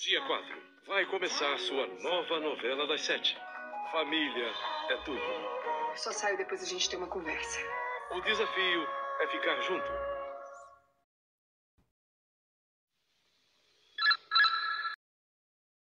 Dia 4. Vai começar a sua nova novela das 7. Família é tudo. Só saio depois a gente ter uma conversa. O desafio é ficar junto.